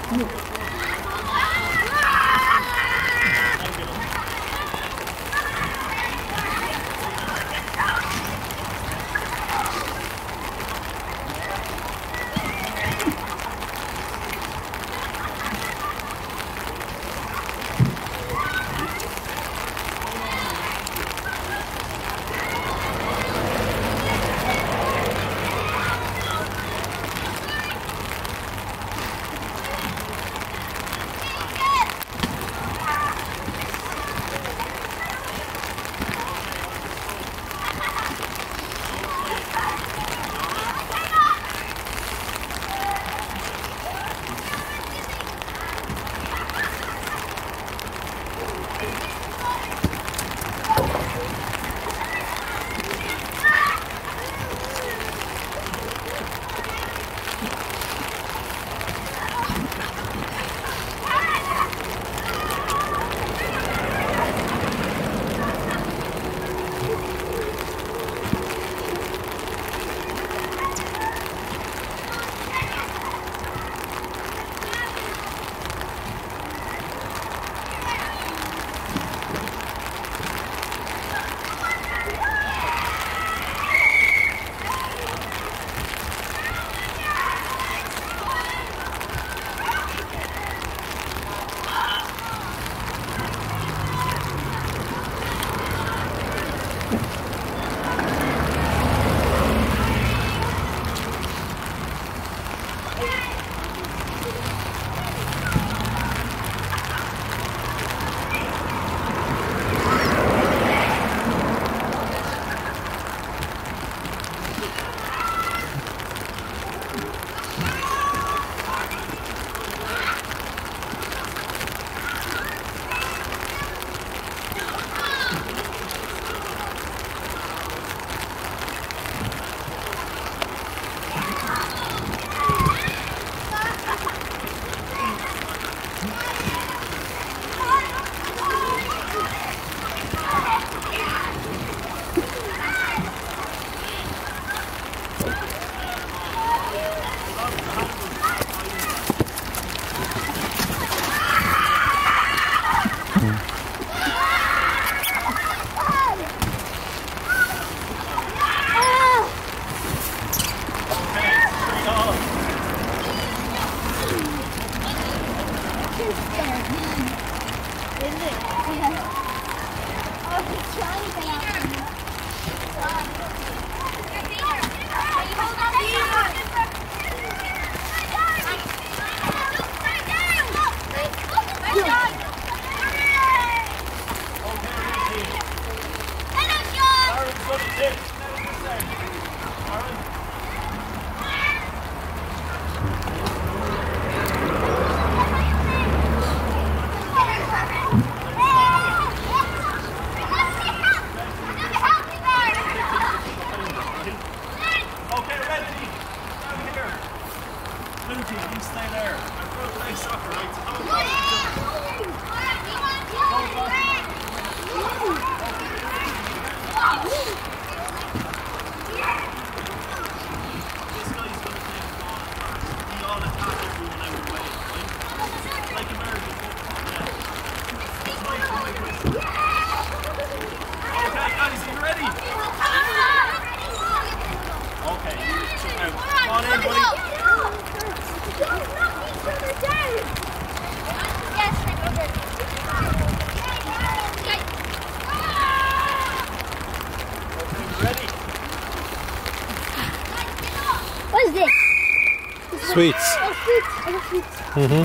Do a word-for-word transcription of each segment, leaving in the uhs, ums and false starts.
Sweets. Oh, sweets. I got sweets. Mm-hmm.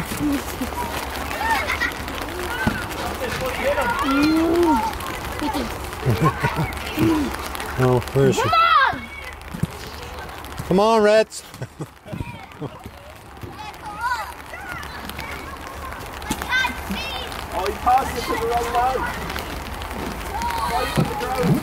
Mm. Oh, where is she? Come on! Come on, Reds. Oh, he passed it to the wrong man. Right on the ground.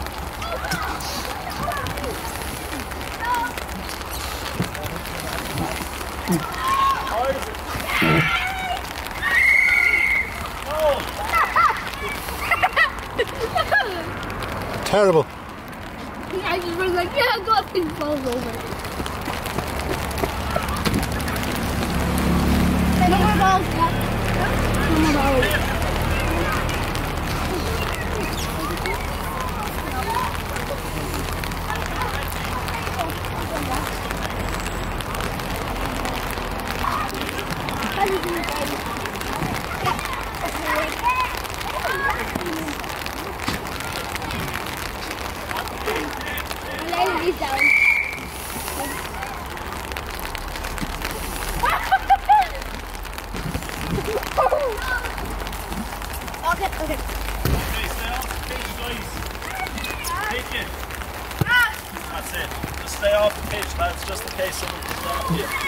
Terrible. I just was like, yeah, go up and falls over. Laying these down. Okay, okay. Okay, stay off the pitch, guys. Take it. That's it. Just stay off the pitch, lads, just in case someone comes down to you.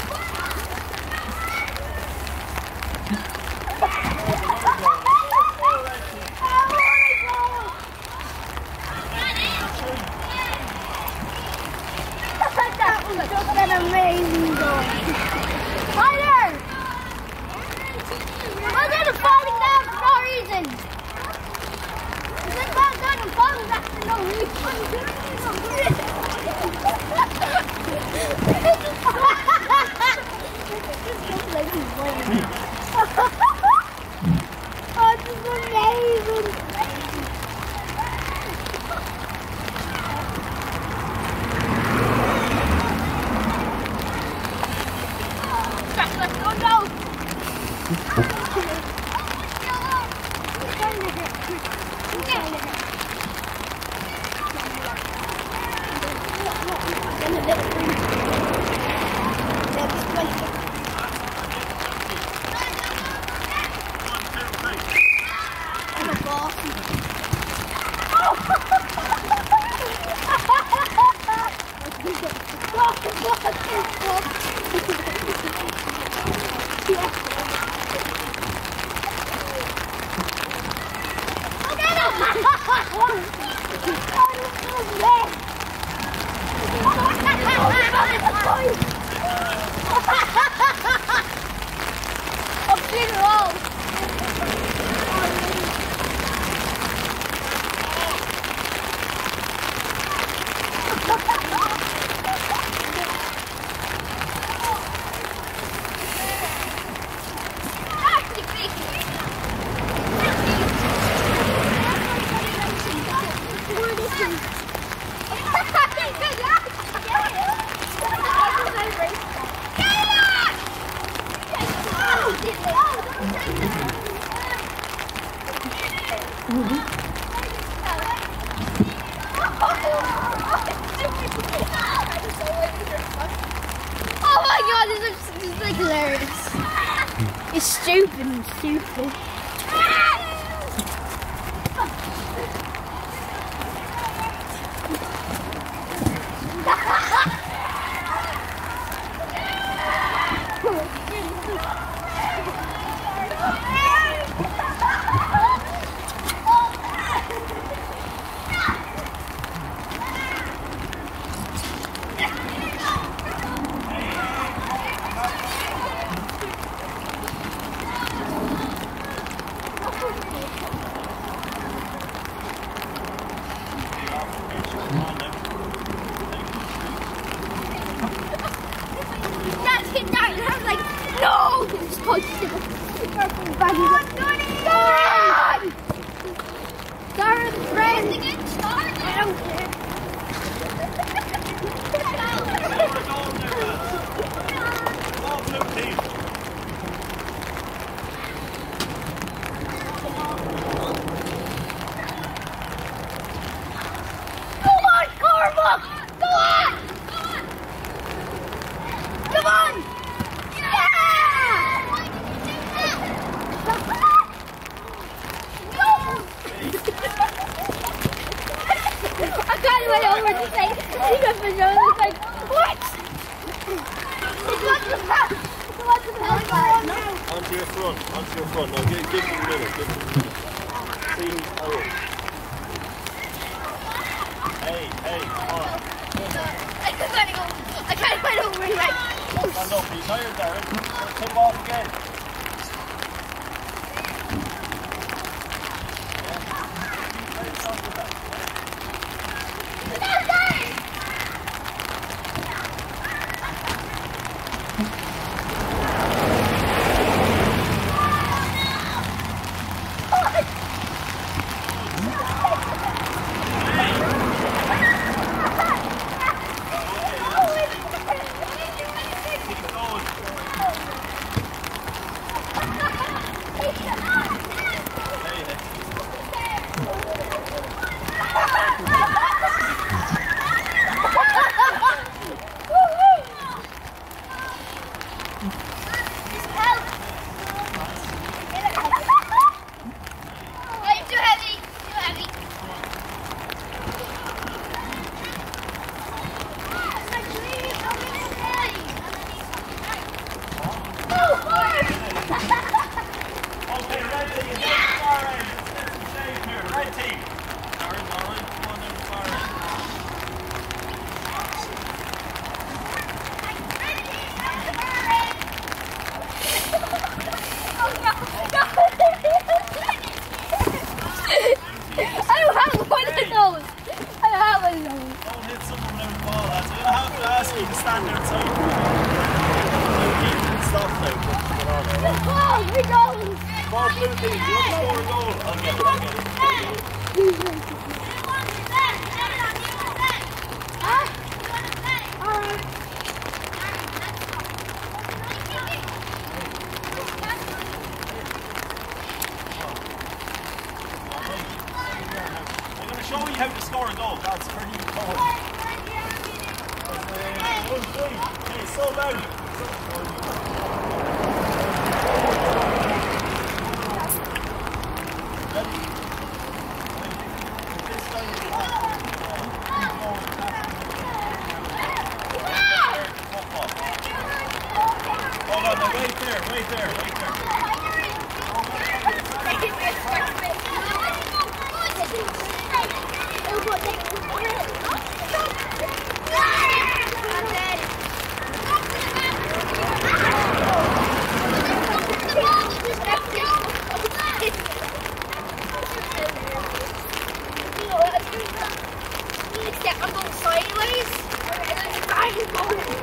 That was just an amazing goal. Higher! Why are they falling down for no reason? They're falling down and falling back for no reason. Oh, this is amazing. Let's go, go! Oh my god, this is, this is like hilarious. It's stupid and stupid. That's hit Daren, and I was like, no! Just punched him. Daren! Daren, friend! I don't care. All blue team. Go on, Cormac! Go on! Come on! Yeah! Why did you do that? No! I kind of went over to say, he got the show and was like, what? It's not the pass. It's not the pass. Onto your front, onto your front. No, give, give them a minute, give them a minute. See who's power. Hey, hey, come on. I kind of go, I kind of went over and like, Stand up, he's tired, Daren. Tip off again. Help! Oh, you're too heavy. Too heavy. Okay, red team, down the far end. Let's get some shade here. Red team. Daren, Daren, come on down the far end. I don't have one of those. I don't have one of those. Don't hit someone without the ball, lads. I'm going to have to ask you to stand outside. Stop now. Get on there. The ball, we go. Ball blue team, you want to score a goal? I'll get it, I'll get it. I'm going to show you how to score a goal. That's pretty cool. One, three. Okay, slow down. Hold on, now wait there, wait there, wait there. I'm going sideways. I'm going.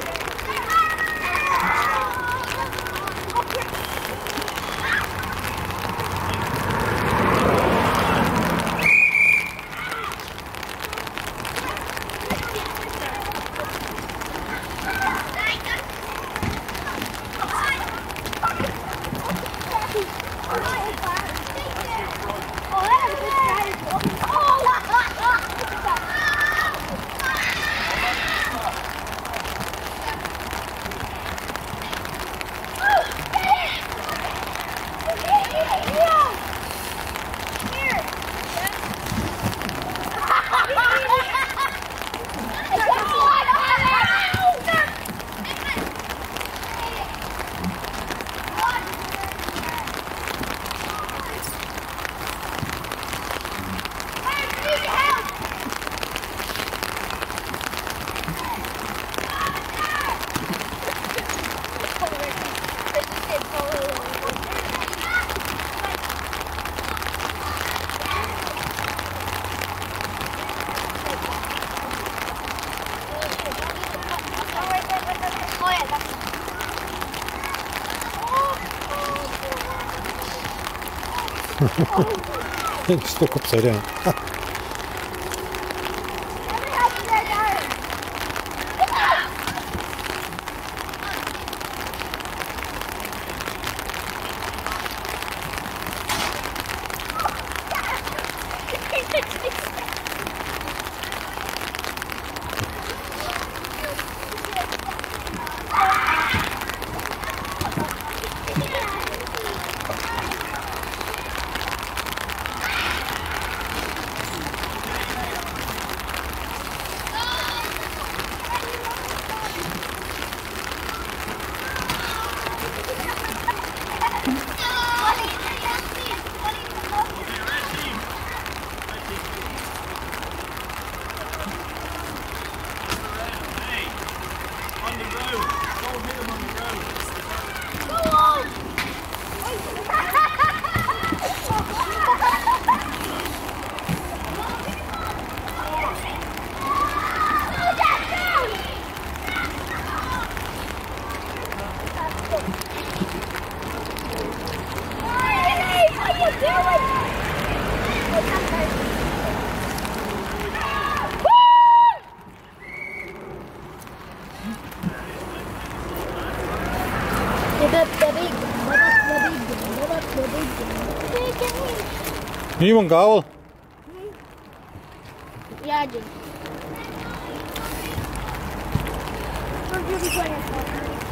It's stuck upside down. You want goal? Yeah, I did.